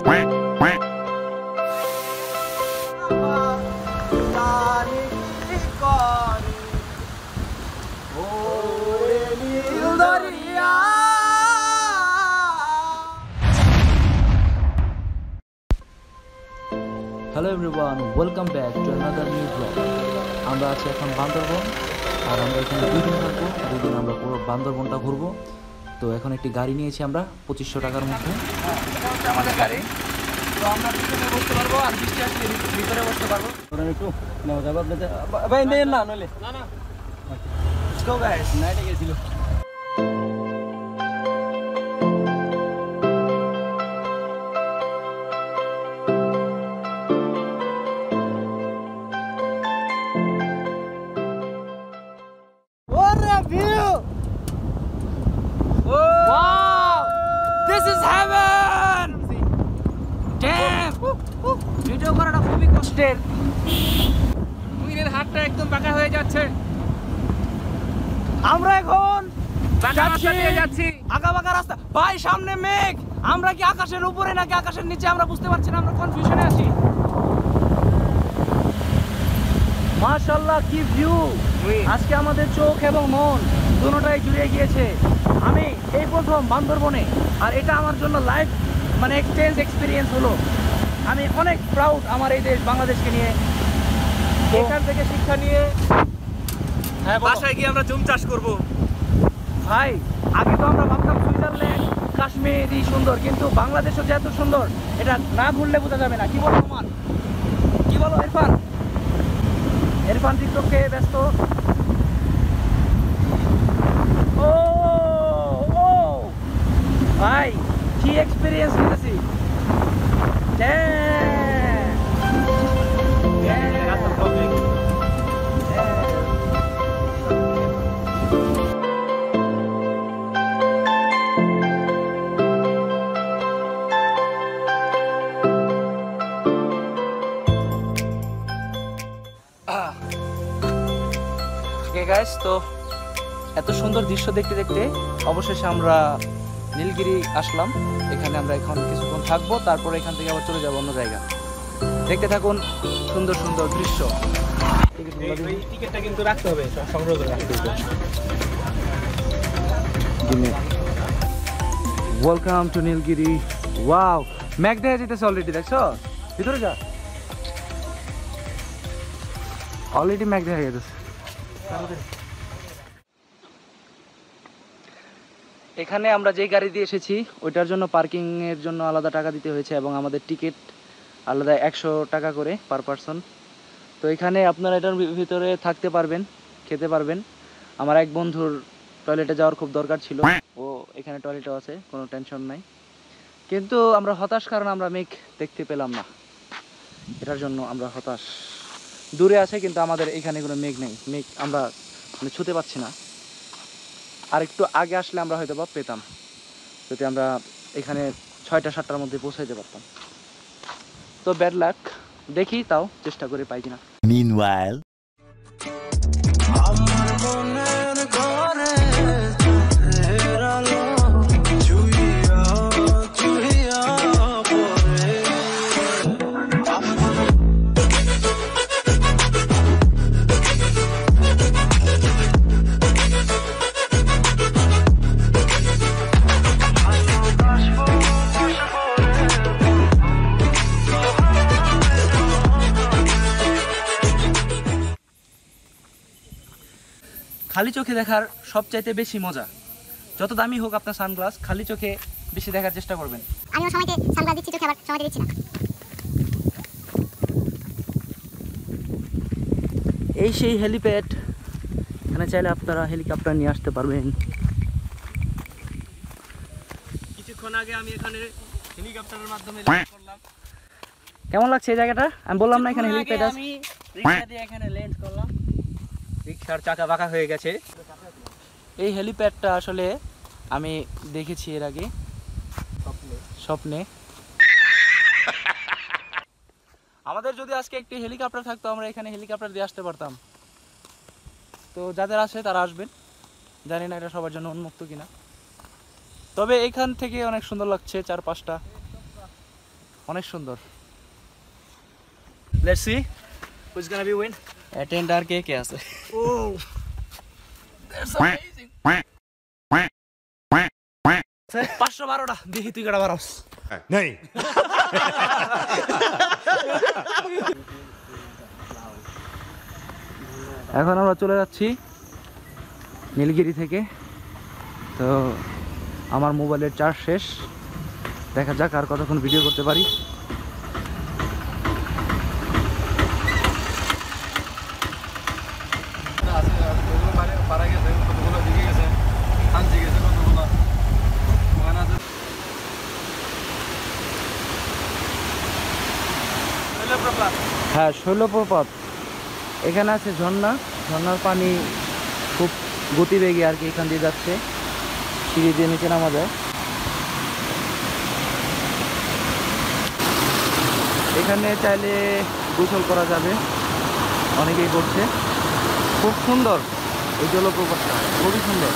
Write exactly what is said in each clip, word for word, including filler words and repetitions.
Hello everyone, welcome back to another new blog. আমরা আছি এখন বান্দরবন, আর আমরা এখানে দুই দিন থাকবো। দুই দিন আমরা পুরো বান্দরবনটা ঘুরবো। তো এখন একটি গাড়ি নিয়েছি আমরা পঁচিশশো টাকার মধ্যে। আমাদের গাড়ি, তো আমরা পিছনে বসতে পারবো, আর বৃষ্টি আসলে ভিতরে বসতে পারবো। একটু নাও যাবো ভাই, নেন না নইলে না না লেটস গো গাইস। নাইটে গেছিল। ভিডিও করাটা খুবই কষ্টের। কুইনের হাতটা একদম বাঁকা হয়ে যাচ্ছে। আমরা এখন যাচ্ছি আঁকা বাঁকা রাস্তা। ভাই সামনে মেঘ, আমরা কি আকাশের উপরে নাকি আকাশের নিচে আমরা বুঝতে পারছি না, আমরা কনফিউশনে আছি। মাশাআল্লাহ কি ভিউ! আজকে আমাদের চোখ এবং মন দুটোটাই জুড়ে গিয়েছে। আমি এই প্রথম বান্দরবনে, আর এটা আমার জন্য লাইফ মানে এক্সচেঞ্জ এক্সপিরিয়েন্স হলো। আমি অনেক প্রাউড আমার এই দেশ বাংলাদেশকে নিয়ে। এখান থেকে শিক্ষা নিয়ে হ্যাঁ বাসায় গিয়ে আমরা জুম চাষ করব। ভাই আগে তো আমরা ভাবতাম সুইজারল্যান্ড কাশ্মীরই সুন্দর, কিন্তু বাংলাদেশও যে এত সুন্দর এটা না ঘুরলে বোঝা যাবে না। কি বলো তোমার, কি বলো ইরফান? ইরফান টিকটকে ব্যস্ত। ও ও ভাই কি এক্সপিরিয়েন্স নিতেছি। গাইস, তো এত সুন্দর দৃশ্য দেখতে দেখতে অবশেষে আমরা নীলগিরি আসলাম। এখানে আমরা এখন কিছুক্ষণ থাকবো, তারপরে এখান থেকে আবার চলে যাবো অন্য জায়গা। দেখতে থাকুন সুন্দর সুন্দর দৃশ্য। টিকিটটা কিন্তু রাখতে হবে, সংগ্রহ করে রাখতে হবে। Welcome to Nilgiri. ওয়াও, ম্যাগ দেখা যেতেছে অলরেডি, দেখছো? ভিতরে যা, অলরেডি ম্যাগ দেখা যেতেছে। এখানে আমরা যেই গাড়ি দিয়ে এসেছি ওইটার জন্য পার্কিং এর জন্য আলাদা টাকা দিতে হয়েছে, এবং আমাদের টিকিট আলাদা একশো টাকা করে পার পারসন। তো এখানে আপনারা এটার ভিতরে থাকতে পারবেন, খেতে পারবেন। আমার এক বন্ধুর টয়লেটে যাওয়ার খুব দরকার ছিল, ও এখানে টয়লেটও আছে, কোনো টেনশন নাই। কিন্তু আমরা হতাশ, কারণ আমরা মেঘ দেখতে পেলাম না। এটার জন্য আমরা হতাশ। দূরে আছে কিন্তু আমাদের এখানে কোনো মেঘ নেই, মেঘ আমরা মানে ছুঁতে পাচ্ছি না। আর একটু আগে আসলে আমরা হয়তো বা পেতাম, যদি আমরা এখানে ছয়টা সাতটার মধ্যে পৌঁছাইতে পারতাম। তো ব্যাড লাক, দেখি তাও চেষ্টা করে পাই কিনা। Meanwhile, খালি চোখে দেখার সবচাইতে বেশি মজা। যত দামি হোক আপনার সানগ্লাস, খালি চোখে বেশি দেখার চেষ্টা করবেন। আমিও সময়তে সানগ্লাস দিচ্ছি চোখে, আবার সময়তে দিচ্ছি না। এই সেই হেলিপ্যাড, এখানে চাইলে আপনারা হেলিকপ্টার নিয়ে আসতে পারবেন। কিছুক্ষণ আগে আমি এখানে হেলিকপ্টারের মাধ্যমে ল্যান্ড করলাম। কেমন লাগছে এই জায়গাটা? আমি বললাম না এখানে হেলিপ্যাড আছে। আমি রিকশা দিয়ে এখানে ল্যান্ড করলাম, রিকশার চাকা বাঁকা হয়ে গেছে। এই হেলিপ্যাডটা আসলে আমি দেখেছি এর আগে স্বপ্নে স্বপ্নে আমাদের যদি আজকে একটি হেলিকপ্টার থাকতো, আমরা এখানে হেলিকপ্টার দিয়ে আসতে পারতাম। তো যাদের আছে তারা আসবেন, জানি না এটা সবার জন্য উন্মুক্ত কিনা। তবে এখান থেকে অনেক সুন্দর লাগছে চারপাশটা। অনেক সুন্দর। Let's see who's gonna be win. Attender কে কে আছে? Oh, that's amazing. পাঁচশো বারোটা দেখি তুই কটা বারোস। नहीं এখন আমরা চলে যাচ্ছি নীলগিরি থেকে। তো আমার মোবাইলের চার্জ শেষ, দেখা যাক আর কতক্ষণ ভিডিও করতে পারি। হ্যাঁ, শৈলপ্রপাত। এখানে আছে ঝর্ণা, ঝর্ণার পানি খুব গতিবেগে আর কি এখান দিয়ে যাচ্ছে, সিঁড়ি দিয়ে নিচে নামা যায়। এখানে চাইলে গোসল করা যাবে, অনেকেই করছে। খুব সুন্দর এই জলপ্রপাতটা, খুবই সুন্দর।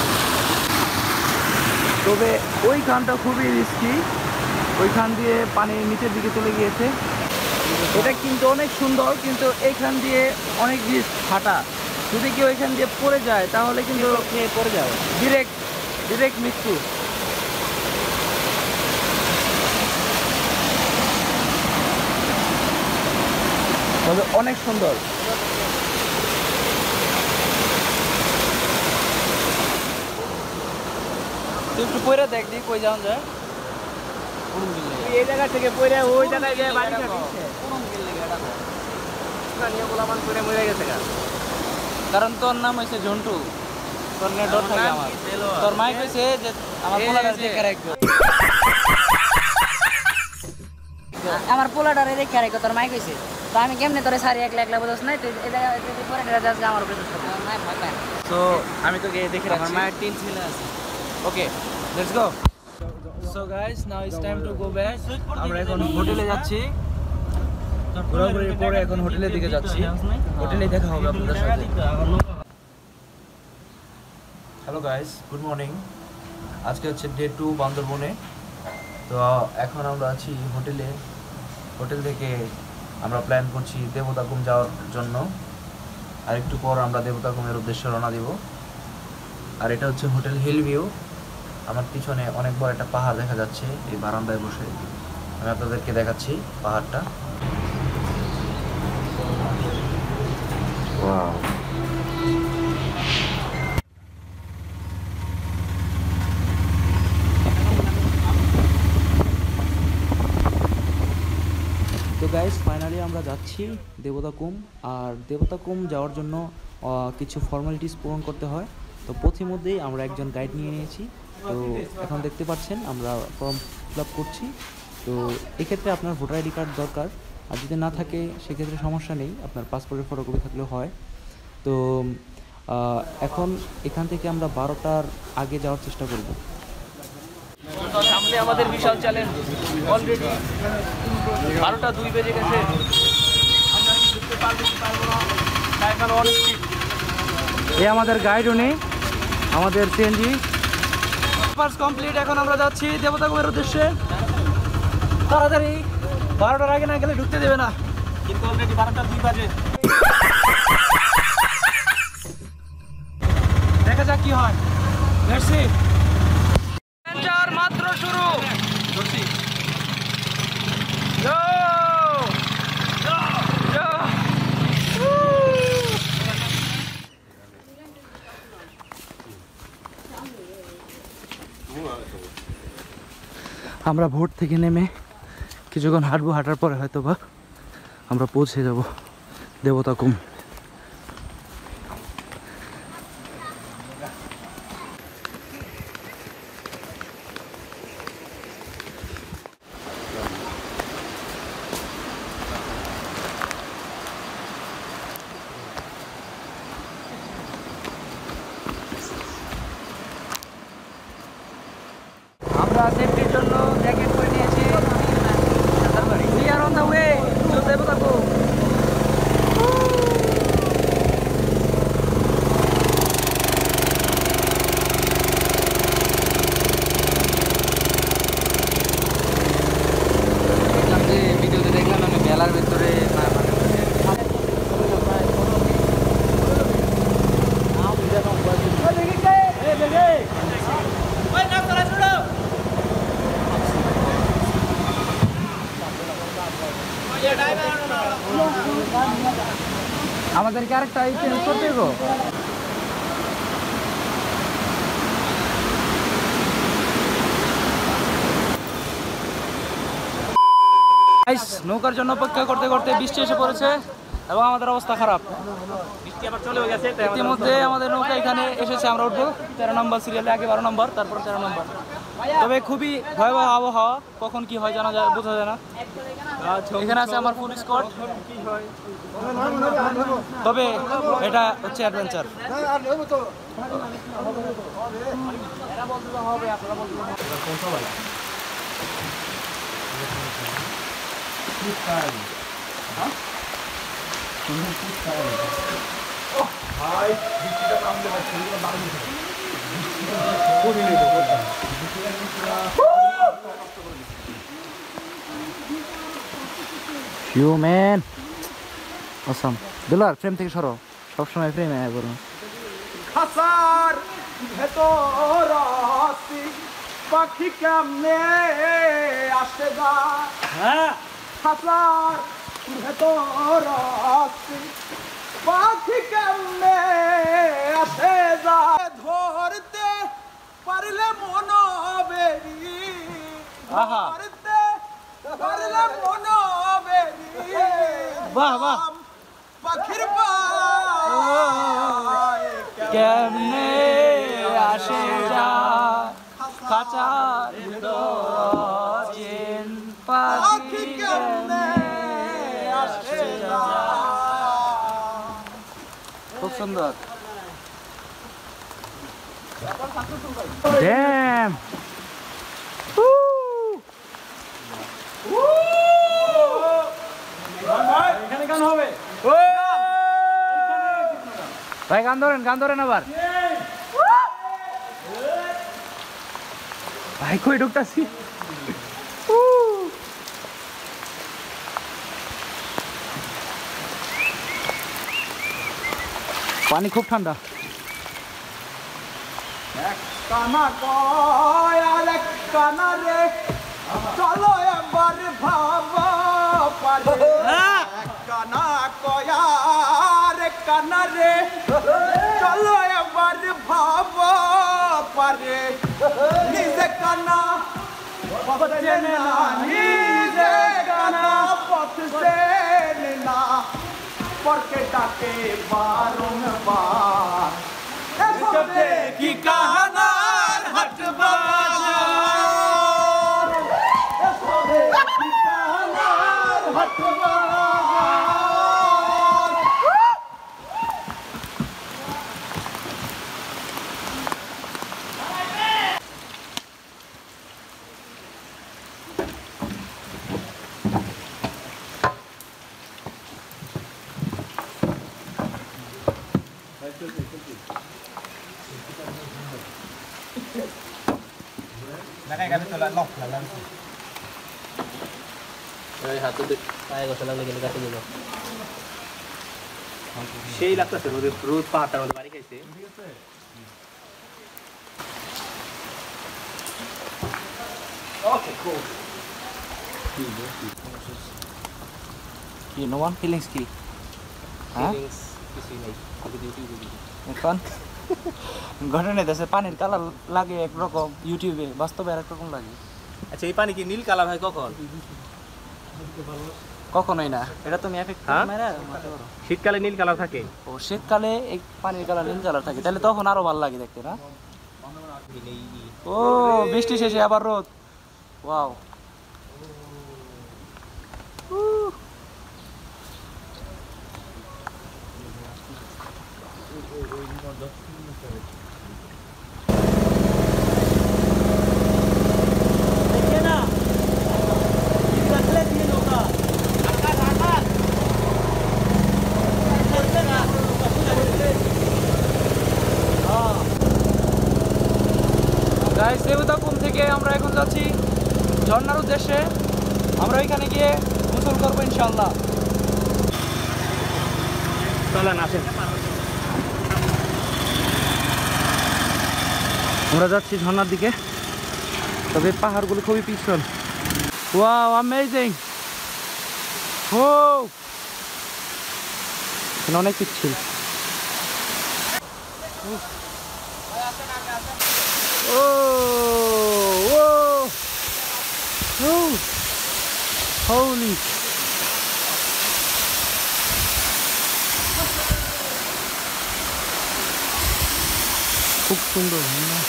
তবে ওই খানটা খুবই রিস্কি, ওইখান দিয়ে পানি নিচের দিকে চলে গিয়েছে। এটা কিন্তু অনেক সুন্দর, কিন্তু এইখান দিয়ে অনেক রিস্ক ফাটা। যদি কেউ এখান দিয়ে পড়ে যায় তাহলে কিন্তু পড়ে যাবে, ডিরেক্ট ডিরেক্ট মৃত্যু। তবে অনেক সুন্দর। তুই একটু পয়রা দেখ দি কই যাওয়া যায়। এই জায়গা থেকে পড়ে ওই জায়গায় গিয়ে বাড়ি খাচ্ছে। নিয়ে গোলামান করে মরে গেছে গা। কারণ তোর নাম হইছে ঝন্টু, তোর নিয়ে ডর থাকে আমার। তোর মাই কইছে যে আমার পোলাটার দেখে রাখবে। আমার পোলাটারে দেখে রাখো, তোর মাই কইছে। তো আমি কেমনে তোরে সারি একলা একলা বুঝছ না, তুই এই জায়গা তুই পরে এটা যাস আমার উপরে দোষ করবি। মাই ভয় পায়। সো আমি তোকে দেখে রাখছি। আমার মায়ের তিন ছেলে আছে। Okay, let's go. So guys, now it's time to go back. আমরা এখন হোটেলে যাচ্ছি, ঘোরাঘুরি করে এখন হোটেলের দিকে যাচ্ছি। হোটেলে দেখা হবে আপনাদের সাথে। Hello guys, good morning. আজকে হচ্ছে ডে টু বান্দরবনে। তো এখন আমরা আছি হোটেলে। হোটেল থেকে আমরা প্ল্যান করছি দেবতাকুম যাওয়ার জন্য। আর একটু পর আমরা দেবতাকুমের উদ্দেশ্যে রওনা দিব। আর এটা হচ্ছে হোটেল হিল ভিউ। আমার পিছনে অনেক বড় একটা পাহাড় দেখা যাচ্ছে, এই বারান্দায় বসে আমি আপনাদেরকে দেখাচ্ছি পাহাড়টা। ওয়াও, তো গাইস ফাইনালি আমরা যাচ্ছি দেবতাকুম। আর দেবতাকুম যাওয়ার জন্য আহ, কিছু ফর্মালিটিস পূরণ করতে হয়। তো পথিমধ্যেই আমরা একজন গাইড নিয়ে নিয়েছি। তো এখন দেখতে পাচ্ছেন আমরা ফর্ম ফিল আপ করছি। তো এক্ষেত্রে আপনার ভোটার আইডি কার্ড দরকার, আর যদি না থাকে সেক্ষেত্রে সমস্যা নেই, আপনার পাসপোর্টের ফটোকপি থাকলেও হয়। তো আহ, এখন এখান থেকে আমরা বারোটার আগে যাওয়ার চেষ্টা করব। সামনে আমাদের বিশাল চ্যালেঞ্জ। অলরেডি বারোটা দুই বেজে গেছে। আমরা ঢুকতে পারবো কি পারবো না, তাই এখন অন স্পিড। এই আমাদের গাইড উনি, আমাদের সিএনজি পার্স কমপ্লিট। এখন আমরা যাচ্ছি দেবতাকুমের উদ্দেশ্যে। তাড়াতাড়ি, বারোটার আগে না গেলে ঢুকতে দেবে না। কিন্তু অলরেডি বারোটা দুই বাজে। দেখা যাক কি হয়। Let's see. অ্যাডভেঞ্চার মাত্র শুরু। ধরছি। গো গো গো। আমরা ভোর থেকে নেমে কিছুক্ষণ হাঁটবো, হাঁটার পরে হয়তো বা আমরা পৌঁছে যাব দেবতাকুম। আমরা সেফটির জন্য জ্যাকেট পরে নিয়েছি। We are on the way to Debotakhum. আমাদেরকে আরেকটা চেঞ্জ করতে গো। নৌকার জন্য অপেক্ষা করতে করতে বৃষ্টি এসে পড়েছে এবং আমাদের অবস্থা খারাপ। বৃষ্টি আবার চলে গেছে। ইতিমধ্যে আমাদের নৌকা এখানে এসেছে, আমরা উঠবো তেরো নম্বর সিরিয়ালে, আগে বারো নম্বর, তারপর তেরো নম্বর। তবে খুবই ভয়াবহ আবহাওয়া, কখন কি হয় জানা যায়, বোঝা যায় না। এখানে আছে আমার ফুল স্কোয়াড। তবে এটা হচ্ছে অ্যাডভেঞ্চার। Human awesome. দুলার ফ্রেম থেকে সরো, সবসময় ফ্রেমে আয় করো। খাসার ভেতর আসি পাখি কেমনে আসে যা। হ্যাঁ খাসার ভেতর আসি পাখি কেমনে আসে যা। ধরতে পারলে মন বেরি, আহা। ধরতে পারলে মন বেরি। বাহ বাহ। পাখির পায় কেমনে আসে যা খাঁচার ভিতর চেন পাখি কেমনে আসে যা। খুব সুন্দর। ড্যাম এখানে গান হবে। ভাই গান ধরেন, গান ধরেন আবার। ভাই কই ঢুকতাছি। পানি খুব ঠান্ডা। কানা কয় আর এক কানা রে, চলো এবার ভাবা পারে। কানা কয় আর এক কানা রে, চলো এবার ভাবা পারে। নিজে কানা পথ চেনে না, নিজে কানা পথ চেনে না, পরকে ডাকে বারংবার। কি কানার হাট বাজার, কি কানার হাট বাজার। সেই লাগতেছে রোদ রোদ পাহাড়টার মধ্যে বাড়ি খাইছে। কি নোমান ফিলিংস কি? হ্যাঁ কিছুই নাই, খালি ইউটিউবে এখন ঘটনা দেশে পানির কালার লাগে একরকম, ইউটিউবে বাস্তবে আর একরকম লাগে। আচ্ছা এই পানি কি নীল কালার হয় কখন? কখনোই না, এটা তুমি এফেক্ট হ্যাঁ? মেরে মারতে পারো। শীতকালে নীল কালার থাকে। ও শীতকালে এই পানির কালার নীল কালার থাকে, তাহলে তখন আরো ভালো লাগে দেখতে না? ও বৃষ্টি শেষে আবার রোদ। ওয়াও। গাইস দেবতাকুম থেকে আমরা এখন যাচ্ছি ঝর্ণার উদ্দেশ্যে। আমরা ওইখানে গিয়ে গোসল করবো ইনশাআল্লাহ। চলেন আসেন। আমরা যাচ্ছি ঝর্ণার দিকে, তবে পাহাড়গুলো খুবই পিছল। Wow amazing. ও এখানে অনেক পিচ্ছিল। ও ও ও হোলি খুব সুন্দর।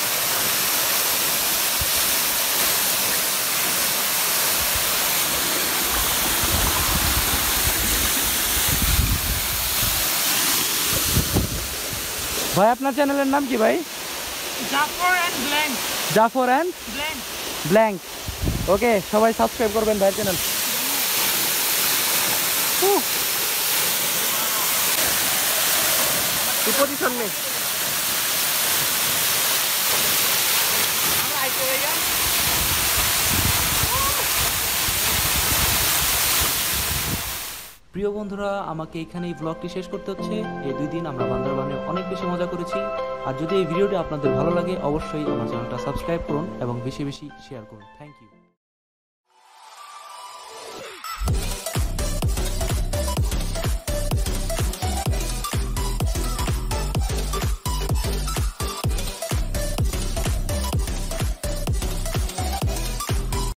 ভাই আপনার চ্যানেলের নাম কি ভাই? Jafar and blank Jafar and blank blank. Okay, সবাই সাবস্ক্রাইব করবেন ভাইয়ের চ্যানেল। কি পজিশন নেই প্রিয় বন্ধুরা, আমাকে এখানে এই ব্লগটি শেষ করতে হচ্ছে। এই দুই দিন আমরা বান্দরবানে অনেক বেশি মজা করেছি। আর যদি এই ভিডিওটি আপনাদের ভালো লাগে অবশ্যই আমার চ্যানেলটা সাবস্ক্রাইব করুন এবং বেশি বেশি শেয়ার করুন। Thank you.